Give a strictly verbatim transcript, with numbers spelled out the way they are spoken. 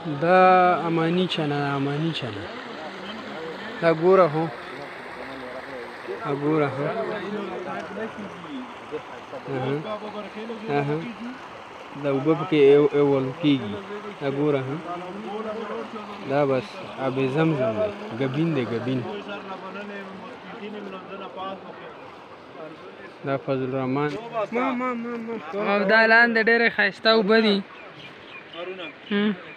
دا امانی چنه امانی چنه دا ګوره هو دا ګوره هو دا اوبه پکې اولو کېږي دا ګوره ها دا بس آب زمزم دی ګبین دی ګبین دا فضل الرحمن ما ما ما ما او دا لاندې ډېرې ښایسته اوبه دي